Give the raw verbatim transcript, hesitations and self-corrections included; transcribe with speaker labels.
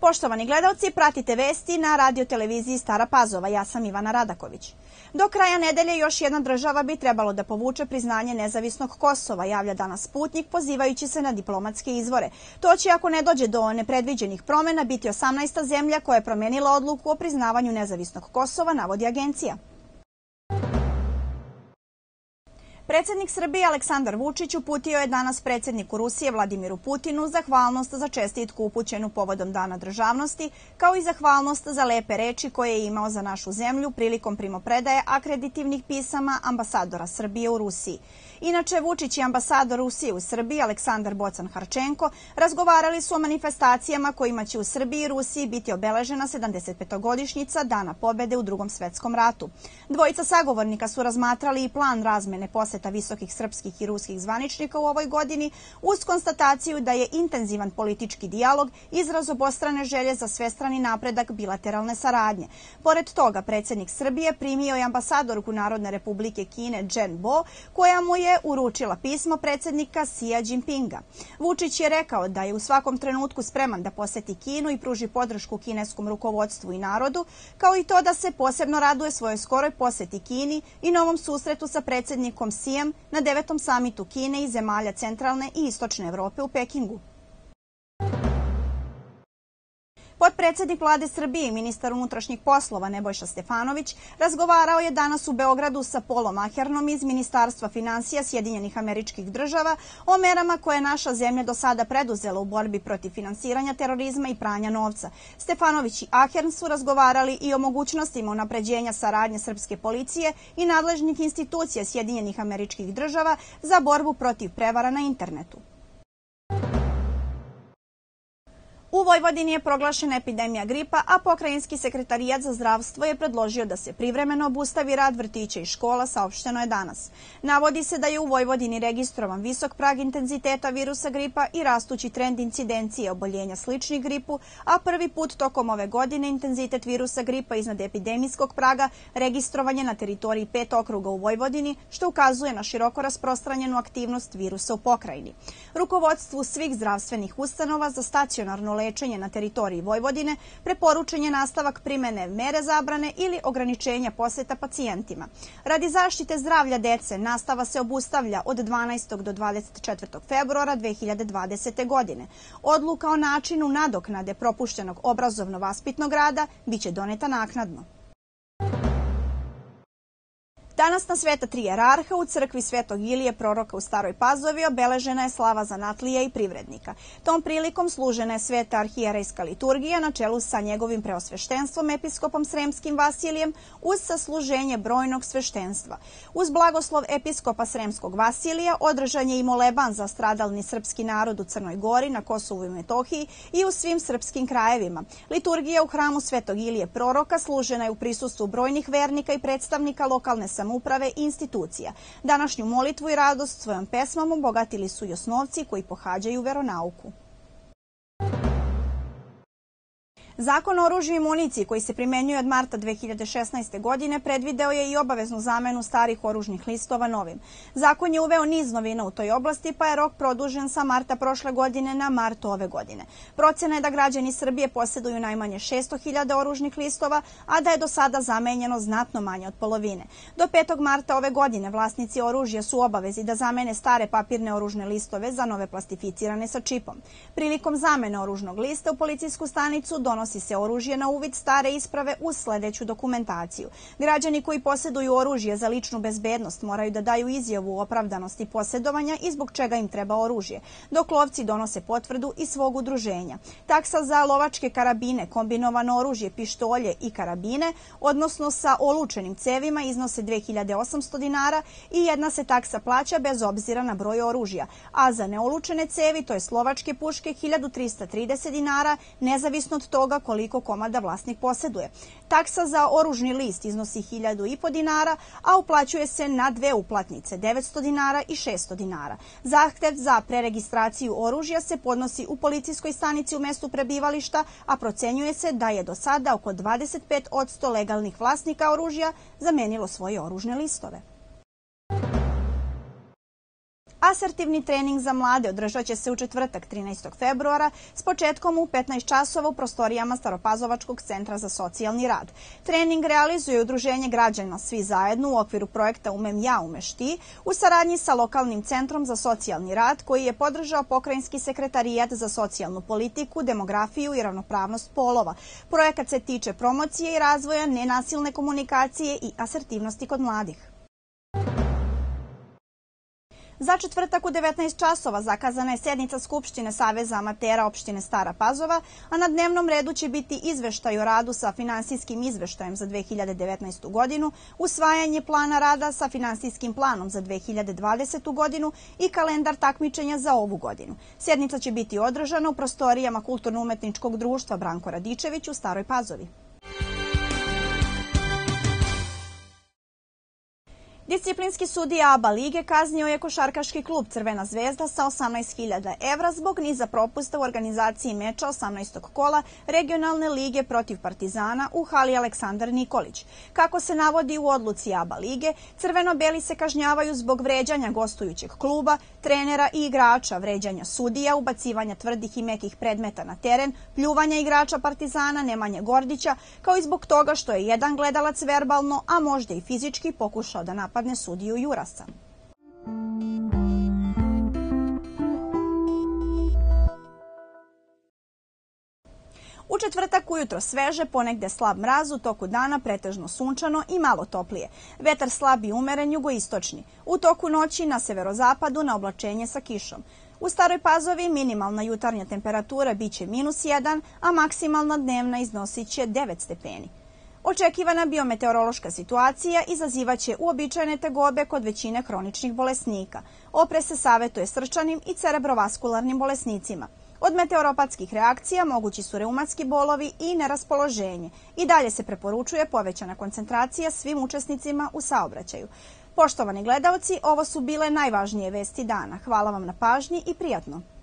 Speaker 1: Poštovani gledalci, pratite vesti na radio televiziji Stara Pazova. Ja sam Ivana Radaković. Do kraja nedelje još jedna država bi trebalo da povuče priznanje nezavisnog Kosova, javlja danas Sputnjik, pozivajući se na diplomatske izvore. To će, ako ne dođe do nepredviđenih promena, biti osamnaesta zemlja koja je promenila odluku o priznavanju nezavisnog Kosova, navodi agencija. Predsjednik Srbije Aleksandar Vučić uputio je danas predsjedniku Rusije Vladimiru Putinu zahvalnost za čestitku upućenu povodom Dana državnosti, kao i zahvalnost za lepe reči koje je imao za našu zemlju prilikom primopredaje akreditivnih pisama ambasadora Srbije u Rusiji. Inače, Vučić i ambasador Rusije u Srbiji Aleksandar Bocan-Harčenko razgovarali su o manifestacijama kojima će u Srbiji i Rusiji biti obeležena sedamdesetpetogodišnjica Dana pobede u Drugom svetskom ratu. Dvojica sagovornika su razmatrali i plan razmene poseta visokih srpskih i ruskih zvaničnika u ovoj godini, uz konstataciju da je intenzivan politički dijalog izraz obostrane želje za svestrani napredak bilateralne saradnje. Pored toga, predsjednik Srbije primio je ambasadorku Narodne republike Kine Jen Bo, koja mu je uručila pismo predsjednika Sija Đinpinga. Vučić je rekao da je u svakom trenutku spreman da poseti Kinu i pruži podršku kineskom rukovodstvu i narodu, kao i to da se posebno raduje svojoj skoroj poseti Kini i novom susretu sa predsjednikom Sijem na devetom samitu Kine i zemalja centralne i istočne Evrope u Pekingu. Potpredsjednik Vlade Srbije i ministar unutrašnjih poslova Nebojša Stefanović razgovarao je danas u Beogradu sa Polom Ahernom iz Ministarstva finansija Sjedinjenih Američkih Država o merama koje je naša zemlja do sada preduzela u borbi protiv finansiranja terorizma i pranja novca. Stefanović i Ahern su razgovarali i o mogućnostima unapređenja saradnje srpske policije i nadležnih institucija Sjedinjenih Američkih Država za borbu protiv prevara na internetu. U Vojvodini je proglašena epidemija gripa, a Pokrajinski sekretarijat za zdravstvo je predložio da se privremeno obustavi rad vrtića i škola, saopšteno je danas. Navodi se da je u Vojvodini registrovan visok prag intenziteta virusa gripa i rastući trend incidencije oboljenja sličnih gripu, a prvi put tokom ove godine intenzitet virusa gripa iznad epidemijskog praga registrovan je na teritoriji pet okruga u Vojvodini, što ukazuje na široko rasprostranjenu aktivnost virusa u pokrajini. Rukovodstvu svih zdravstvenih ustanova za stacionarno lečenje na teritoriji Vojvodine preporučen je nastavak primene mere zabrane ili ograničenja poseta pacijentima. Radi zaštite zdravlja dece nastava se obustavlja od dvanaestog do dvadeset četvrtog februara dve hiljade dvadesete. godine. Odluka o načinu nadoknade propuštenog obrazovno-vaspitnog rada biće doneta naknadno. Danas na Sveta Tri jerarha u crkvi Svetog Ilije proroka u Staroj Pazovi obeležena je slava zanatlija i privrednika. Tom prilikom služena je sveta arhijerejska liturgija na čelu sa njegovim preosveštenstvom episkopom Sremskim Vasilijem uz sasluženje brojnog sveštenstva. Uz blagoslov episkopa Sremskog Vasilija održan je i moleban za stradalni srpski narod u Crnoj Gori, na Kosovu i Metohiji i u svim srpskim krajevima. Liturgija u hramu Svetog Ilije proroka služena je u prisustvu brojnih vernika i predstavnika lokalne samouprave uprave i institucija. Današnju molitvu i radost svojom pesmom obogatili su i osnovci koji pohađaju veronauku. Zakon o oružju i municiji koji se primenjuje od marta dve hiljade šesnaeste. godine predvideo je i obaveznu zamenu starih oružnih listova novim. Zakon je uveo niz novina u toj oblasti, pa je rok produžen sa marta prošle godine na mart ove godine. Procena je da građani Srbije posjeduju najmanje šesto hiljada oružnih listova, a da je do sada zamenjeno znatno manje od polovine. Do petog marta ove godine vlasnici oružja su u obavezi da zamene stare papirne oružne listove za nove plastificirane sa čipom. Prilikom zamene oružnog lista u policijsku stanicu donosi se oružje na uvid stare isprave uz sledeću dokumentaciju. Građani koji posjeduju oružje za ličnu bezbednost moraju da daju izjavu o opravdanosti posjedovanja i zbog čega im treba oružje, dok lovci donose potvrdu iz svog udruženja. Taksa za lovačke karabine, kombinovano oružje, pištolje i karabine, odnosno sa olučenim cevima, iznose dve hiljade osamsto dinara i jedna se taksa plaća bez obzira na broj oružja, a za neolučene cevi, to je lovačke puške, hiljadu trista trideset dinara, nezavisno od toga koliko komada vlasnik posjeduje. Taksa za oružni list iznosi hiljadu i po dinara, a uplaćuje se na dve uplatnice, devetsto dinara i šesto dinara. Zahtev za preregistraciju oružja se podnosi u policijskoj stanici u mestu prebivališta, a procenjuje se da je do sada oko dvadeset pet posto legalnih vlasnika oružja zamenilo svoje oružne listove. Asertivni trening za mlade održat će se u četvrtak trinaestog februara s početkom u petnaest časova u prostorijama Staropazovačkog centra za socijalni rad. Trening realizuje Udruženje građana Svi zajedno u okviru projekta Umem ja, umeš ti u saradnji sa lokalnim centrom za socijalni rad koji je podržao Pokrajinski sekretarijat za socijalnu politiku, demografiju i ravnopravnost polova. Projekat se tiče promocije i razvoja nenasilne komunikacije i asertivnosti kod mladih. Za četvrtak u devetnaest časova zakazana je sednica Skupštine Saveza amatera opštine Stara Pazova, a na dnevnom redu će biti izveštaj o radu sa finansijskim izveštajem za dve hiljade devetnaestu godinu, usvajanje plana rada sa finansijskim planom za dve hiljade dvadesetu godinu i kalendar takmičenja za ovu godinu. Sednica će biti održana u prostorijama Kulturno-umetničkog društva Branko Radičević u Staroj Pazovi. Disciplinski sudija A B A lige kaznio je košarkaški klub Crvena zvezda sa osamnaest hiljada evra zbog niza propusta u organizaciji meča osamnaestog kola regionalne lige protiv Partizana u hali Aleksandar Nikolić. Kako se navodi u odluci A B A lige, crveno-beli se kažnjavaju zbog vređanja gostujućeg kluba, trenera i igrača, vređanja sudija, ubacivanja tvrdih i mekih predmeta na teren, pljuvanja igrača Partizana Nemanje Gordića, kao i zbog toga što je jedan gledalac verbalno, a možda i fizički pokušao da napadne sudiju Jurasa. U četvrtak ujutro sveže, ponegde slab mraz, u toku dana pretežno sunčano i malo toplije. Vetar slab i umeren jugoistočni. U toku noći na severozapadu na oblačenje sa kišom. U Staroj Pazovi minimalna jutarnja temperatura biće minus jedan, a maksimalna dnevna iznosit će devet stepeni. Očekivana biometeorološka situacija izazivaće uobičajene tegobe kod većine hroničnih bolesnika. Opre se savetuje srčanim i cerebrovaskularnim bolesnicima. Od meteoropatskih reakcija mogući su reumatski bolovi i neraspoloženje. I dalje se preporučuje povećana koncentracija svim učesnicima u saobraćaju. Poštovani gledaoci, ovo su bile najvažnije vesti dana. Hvala vam na pažnji i prijatno.